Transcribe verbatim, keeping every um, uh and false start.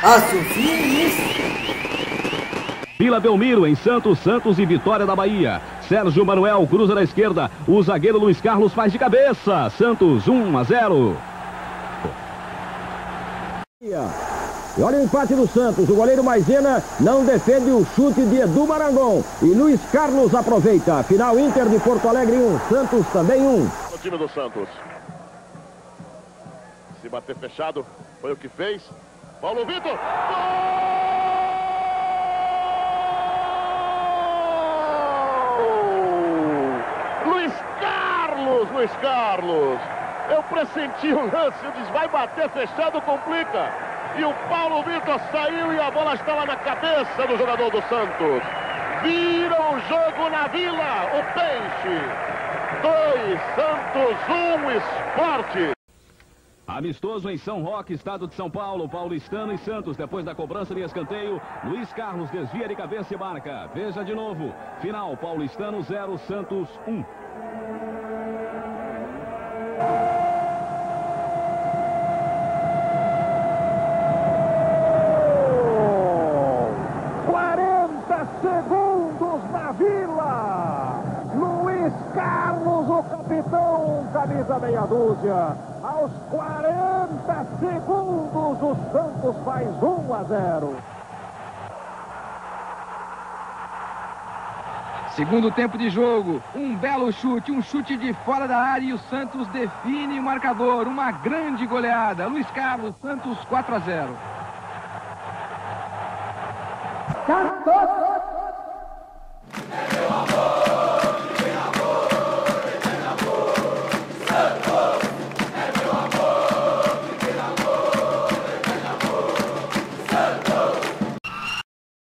Assuntinho. Vila Belmiro em Santos, Santos e Vitória da Bahia. Sérgio Manuel cruza na esquerda. O zagueiro Luiz Carlos faz de cabeça. Santos um a zero. E olha o empate do Santos. O goleiro Maisena não defende o chute de Edu Marangon. E Luiz Carlos aproveita. Final Inter de Porto Alegre um, Santos também um. O time do Santos. Se bater fechado, foi o que fez. Paulo Vitor. Gol! Luiz Carlos, Luiz Carlos. Eu pressenti o lance, eu disse, vai bater fechado, complica. E o Paulo Vitor saiu e a bola está lá na cabeça do jogador do Santos. Viram o jogo na Vila, o Peixe. Dois, Santos um, Esporte. Amistoso em São Roque, estado de São Paulo, Paulistano e Santos. Depois da cobrança de escanteio, Luiz Carlos desvia de cabeça e marca. Veja de novo. Final, Paulistano zero, Santos um. quarenta segundos na Vila. Luiz Carlos, o capitão, camisa meia dúzia. Aos quarenta segundos, o Santos faz um a zero. Segundo tempo de jogo, um belo chute, um chute de fora da área e o Santos define o marcador. Uma grande goleada. Luiz Carlos, Santos quatro a zero. Santos.